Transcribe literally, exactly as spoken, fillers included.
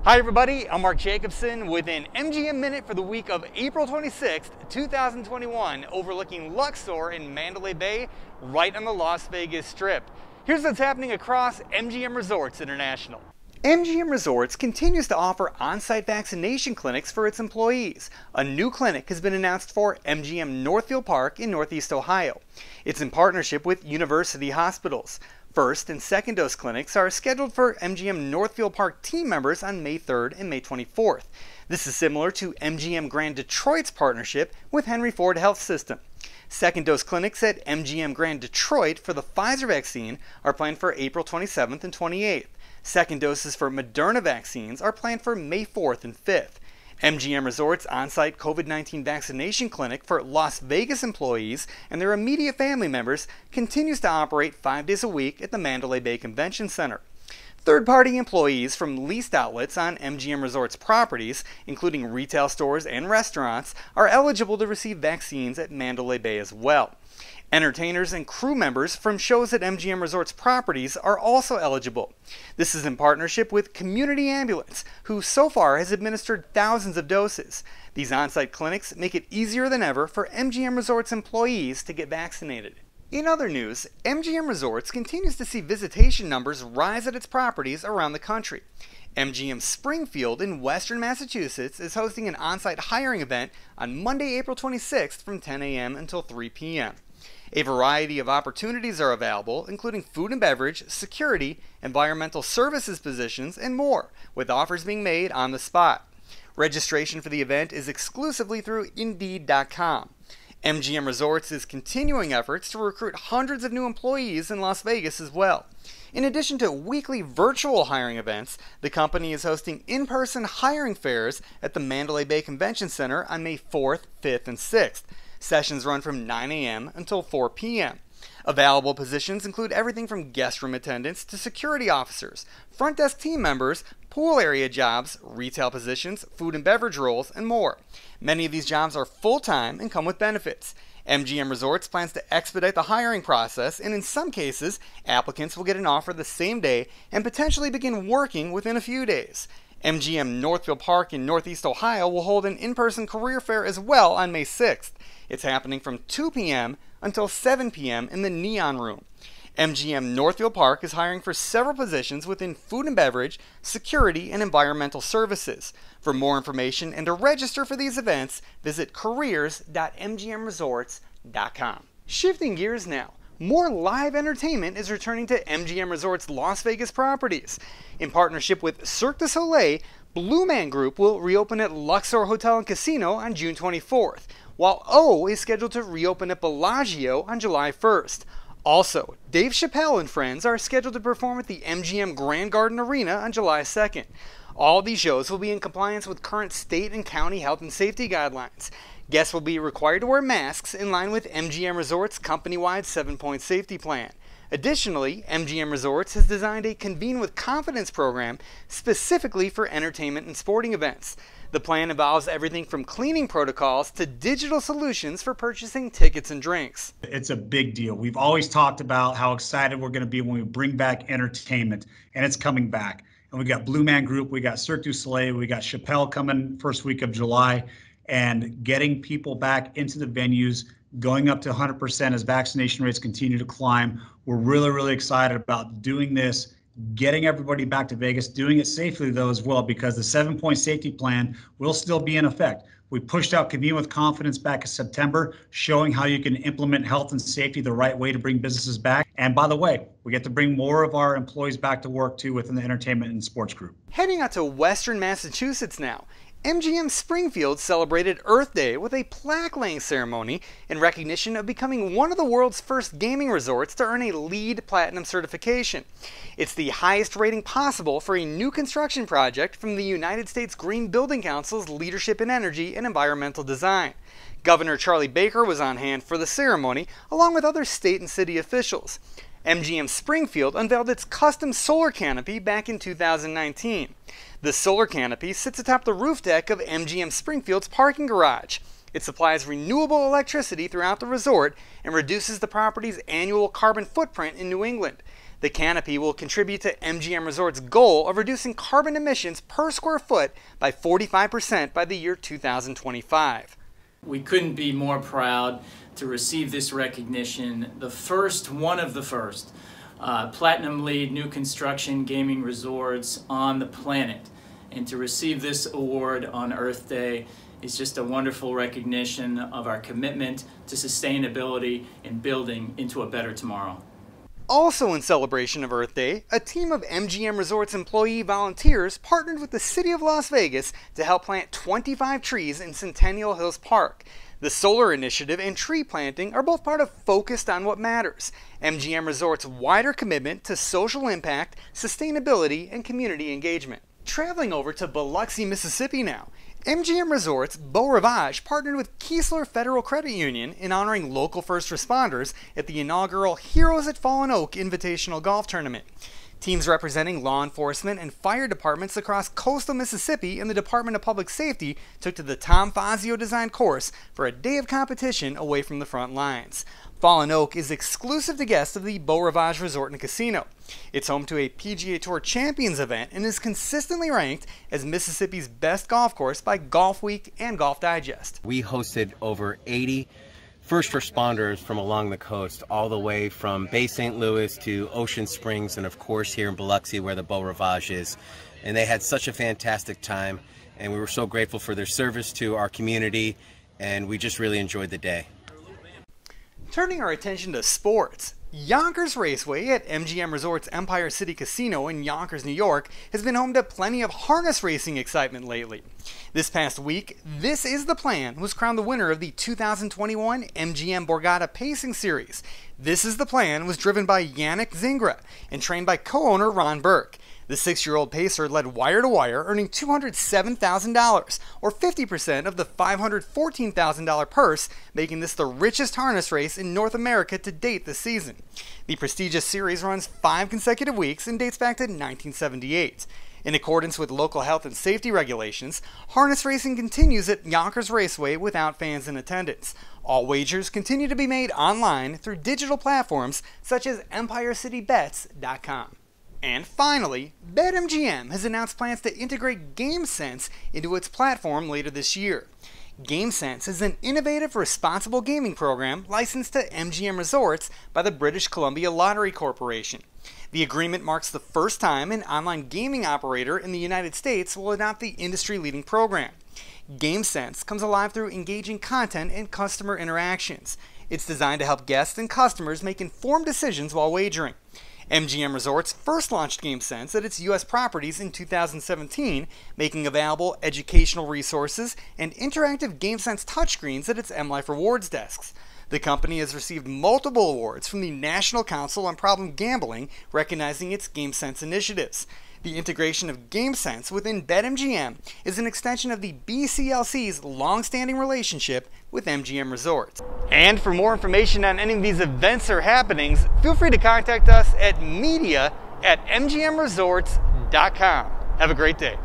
Hi everybody, I'm Mark Jacobson with an M G M Minute for the week of April twenty-sixth, two thousand twenty-one, overlooking Luxor in Mandalay Bay, right on the Las Vegas Strip. Here's what's happening across M G M Resorts International. M G M Resorts continues to offer on-site vaccination clinics for its employees. A new clinic has been announced for M G M Northfield Park in Northeast Ohio. It's in partnership with University Hospitals. First and second dose clinics are scheduled for M G M Northfield Park team members on May third and May twenty-fourth. This is similar to M G M Grand Detroit's partnership with Henry Ford Health System. Second dose clinics at M G M Grand Detroit for the Pfizer vaccine are planned for April twenty-seventh and twenty-eighth. Second doses for Moderna vaccines are planned for May fourth and fifth. M G M Resorts on-site COVID nineteen vaccination clinic for Las Vegas employees and their immediate family members continues to operate five days a week at the Mandalay Bay Convention Center. Third-party employees from leased outlets on M G M Resorts properties, including retail stores and restaurants, are eligible to receive vaccines at Mandalay Bay as well. Entertainers and crew members from shows at M G M Resorts properties are also eligible. This is in partnership with Community Ambulance, who so far has administered thousands of doses. These on-site clinics make it easier than ever for M G M Resorts employees to get vaccinated. In other news, M G M Resorts continues to see visitation numbers rise at its properties around the country. M G M Springfield in Western Massachusetts is hosting an on-site hiring event on Monday, April twenty-sixth from ten A M until three P M A variety of opportunities are available, including food and beverage, security, environmental services positions, and more, with offers being made on the spot. Registration for the event is exclusively through Indeed dot com. M G M Resorts is continuing efforts to recruit hundreds of new employees in Las Vegas as well. In addition to weekly virtual hiring events, the company is hosting in-person hiring fairs at the Mandalay Bay Convention Center on May fourth, fifth, and sixth. Sessions run from nine A M until four P M Available positions include everything from guest room attendants to security officers, front desk team members, pool area jobs, retail positions, food and beverage roles, and more. Many of these jobs are full-time and come with benefits. M G M Resorts plans to expedite the hiring process, and in some cases, applicants will get an offer the same day and potentially begin working within a few days. M G M Northfield Park in Northeast Ohio will hold an in-person career fair as well on May sixth. It's happening from two P M until seven P M in the Neon Room. M G M Northfield Park is hiring for several positions within food and beverage, security, and environmental services. For more information and to register for these events, visit careers dot M G M resorts dot com. Shifting gears now. More live entertainment is returning to M G M Resorts Las Vegas properties. In partnership with Cirque du Soleil, Blue Man Group will reopen at Luxor Hotel and Casino on June twenty-fourth, while O is scheduled to reopen at Bellagio on July first. Also, Dave Chappelle and Friends are scheduled to perform at the M G M Grand Garden Arena on July second. All these shows will be in compliance with current state and county health and safety guidelines. Guests will be required to wear masks in line with M G M Resorts' company-wide seven-point safety plan. Additionally, M G M Resorts has designed a Convene with Confidence program specifically for entertainment and sporting events. The plan involves everything from cleaning protocols to digital solutions for purchasing tickets and drinks. It's a big deal. We've always talked about how excited we're going to be when we bring back entertainment, and it's coming back. And we got Blue Man Group, we got Cirque du Soleil, we got Chappelle coming first week of July, and getting people back into the venues, going up to one hundred percent as vaccination rates continue to climb. We're really, really excited about doing this, getting everybody back to Vegas, doing it safely though as well, because the seven-point safety plan will still be in effect. We pushed out Convene with Confidence back in September, showing how you can implement health and safety the right way to bring businesses back. And by the way, we get to bring more of our employees back to work too within the entertainment and sports group. Heading out to Western Massachusetts now. M G M Springfield celebrated Earth Day with a plaque-laying ceremony in recognition of becoming one of the world's first gaming resorts to earn a LEED Platinum certification. It's the highest rating possible for a new construction project from the United States Green Building Council's Leadership in Energy and Environmental Design. Governor Charlie Baker was on hand for the ceremony, along with other state and city officials. M G M Springfield unveiled its custom solar canopy back in two thousand nineteen. The solar canopy sits atop the roof deck of M G M Springfield's parking garage. It supplies renewable electricity throughout the resort and reduces the property's annual carbon footprint in New England. The canopy will contribute to M G M Resorts' goal of reducing carbon emissions per square foot by forty-five percent by the year two thousand twenty-five. We couldn't be more proud to receive this recognition, the first, one of the first, uh, Platinum LEED new construction gaming resorts on the planet. And to receive this award on Earth Day is just a wonderful recognition of our commitment to sustainability and building into a better tomorrow. Also in celebration of Earth Day, a team of M G M Resorts employee volunteers partnered with the City of Las Vegas to help plant twenty-five trees in Centennial Hills Park. The solar initiative and tree planting are both part of Focused on What Matters, M G M Resorts' wider commitment to social impact, sustainability, and community engagement. Traveling over to Biloxi, Mississippi now, M G M Resorts Beau Rivage partnered with Keesler Federal Credit Union in honoring local first responders at the inaugural Heroes at Fallen Oak Invitational Golf Tournament. Teams representing law enforcement and fire departments across coastal Mississippi and the Department of Public Safety took to the Tom Fazio designed course for a day of competition away from the front lines. Fallen Oak is exclusive to guests of the Beau Rivage Resort and Casino. It's home to a P G A Tour Champions event and is consistently ranked as Mississippi's best golf course by Golf Week and Golf Digest. We hosted over eighty first responders from along the coast, all the way from Bay Saint Louis to Ocean Springs, and of course here in Biloxi where the Beau Rivage is. And they had such a fantastic time, and we were so grateful for their service to our community, and we just really enjoyed the day. Turning our attention to sports, Yonkers Raceway at M G M Resorts Empire City Casino in Yonkers, New York has been home to plenty of harness racing excitement lately. This past week, This Is the Plan was crowned the winner of the two thousand twenty-one M G M Borgata Pacing Series. This Is the Plan was driven by Yannick Zingra and trained by co-owner Ron Burke. The six-year-old pacer led wire-to-wire, earning two hundred seven thousand dollars, or fifty percent of the five hundred fourteen thousand dollar purse, making this the richest harness race in North America to date this season. The prestigious series runs five consecutive weeks and dates back to nineteen seventy-eight. In accordance with local health and safety regulations, harness racing continues at Yonkers Raceway without fans in attendance. All wagers continue to be made online through digital platforms such as empire city bets dot com. And finally, BetMGM has announced plans to integrate GameSense into its platform later this year. GameSense is an innovative, responsible gaming program licensed to M G M Resorts by the British Columbia Lottery Corporation. The agreement marks the first time an online gaming operator in the United States will adopt the industry-leading program. GameSense comes alive through engaging content and customer interactions. It's designed to help guests and customers make informed decisions while wagering. M G M Resorts first launched GameSense at its U S properties in two thousand seventeen, making available educational resources and interactive GameSense touchscreens at its M Life Rewards desks. The company has received multiple awards from the National Council on Problem Gambling, recognizing its GameSense initiatives. The integration of GameSense within BetMGM is an extension of the B C L C's long-standing relationship with M G M Resorts. And for more information on any of these events or happenings, feel free to contact us at media at M G M resorts dot com. Have a great day.